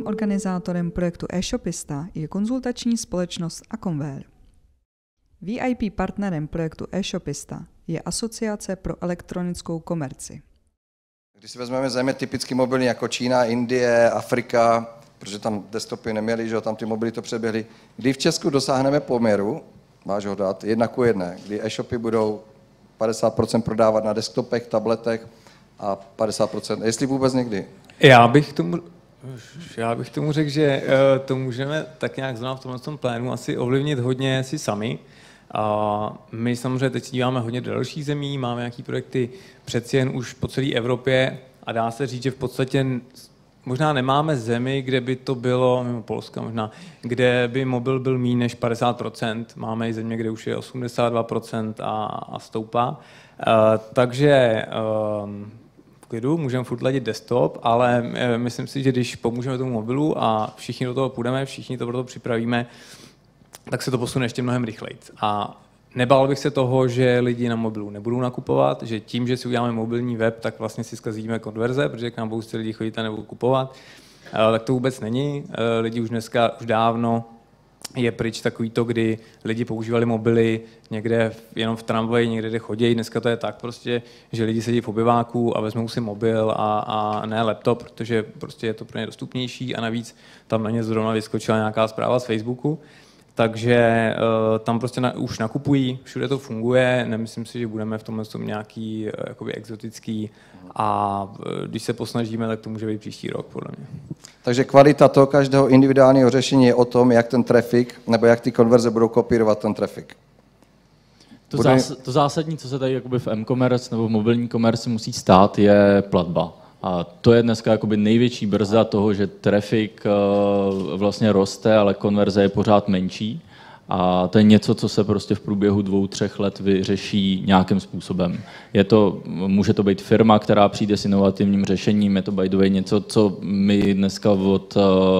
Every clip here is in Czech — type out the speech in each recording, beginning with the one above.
organizátorem projektu e-shopista je konzultační společnost Aconware. VIP partnerem projektu e-shopista je Asociace pro elektronickou komerci. Když si vezmeme země typicky mobilní jako Čína, Indie, Afrika, protože tam desktopy neměli, že tam ty mobily to přeběhly, kdy v Česku dosáhneme poměru, máš ho dát, 1:1, kdy e-shopy budou 50% prodávat na desktopech, tabletech a 50%, jestli vůbec někdy. Já bych tomu řekl, že to můžeme tak nějak znamenat v tomhle plánu asi ovlivnit hodně si sami. A my samozřejmě teď díváme hodně do dalších zemí, máme nějaké projekty přeci jen už po celé Evropě a dá se říct, že v podstatě možná nemáme zemi, kde by to bylo, mimo Polska možná, kde by mobil byl méně než 50%. Máme i země, kde už je 82% a stoupá. Takže v klidu můžeme furt ladit desktop, ale myslím si, že když pomůžeme tomu mobilu a všichni do toho půjdeme, všichni to pro to připravíme, tak se to posune ještě mnohem rychleji. A nebál bych se toho, že lidi na mobilu nebudou nakupovat, že tím, že si uděláme mobilní web, tak vlastně si zkazíme konverze, protože k nám budou lidi chodit a nebudou kupovat. Tak to vůbec není. Lidi už dneska, už dávno je pryč takový to, kdy lidi používali mobily někde jenom v tramvaji, někde kde chodí. Dneska to je tak prostě, že lidi sedí v obyváku a vezmou si mobil a ne laptop, protože prostě je to pro ně dostupnější a navíc tam na ně zrovna vyskočila nějaká zpráva z Facebooku. Takže tam prostě už nakupují, všude to funguje, nemyslím si, že budeme v tomhle nějaký jakoby exotický a když se posnažíme, tak to může být příští rok, podle mě. Takže kvalita toho každého individuálního řešení je o tom, jak ten traffic, nebo jak ty konverze budou kopírovat ten traffic. To zásadní, co se tady jakoby v m-commerce nebo v mobilní komerci musí stát, je platba. A to je dneska jakoby největší brzda toho, že traffic vlastně roste, ale konverze je pořád menší. A to je něco, co se prostě v průběhu 2-3 let vyřeší nějakým způsobem. Může to být firma, která přijde s inovativním řešením, je to by the way něco, co my dneska od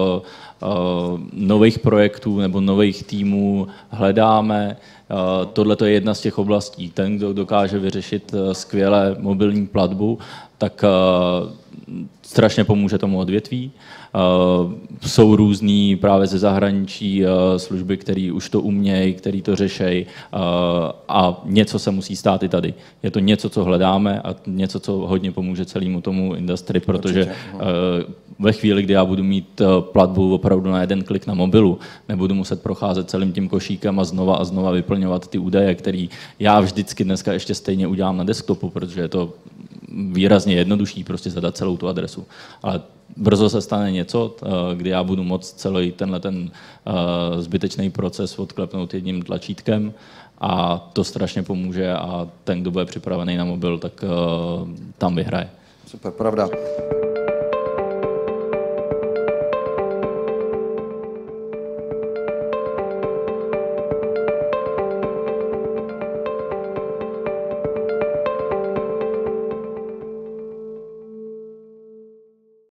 nových projektů nebo nových týmů hledáme. Tohle je jedna z těch oblastí. Ten, kdo dokáže vyřešit skvěle mobilní platbu, tak strašně pomůže tomu odvětví. Jsou různý právě ze zahraničí služby, které už to umějí, které to řešejí a něco se musí stát i tady. Je to něco, co hledáme a něco, co hodně pomůže celému tomu industrii, protože ve chvíli, kdy já budu mít platbu opravdu na jeden klik na mobilu, nebudu muset procházet celým tím košíkem a znova vyplňovat ty údaje, které já vždycky dneska ještě stejně udělám na desktopu, protože je to výrazně jednodušší prostě zadat celou tu adresu. Ale brzo se stane něco, kdy já budu moct celý ten zbytečný proces odklepnout jedním tlačítkem a to strašně pomůže a ten, kdo bude připravený na mobil, tak tam vyhraje. Super, pravda.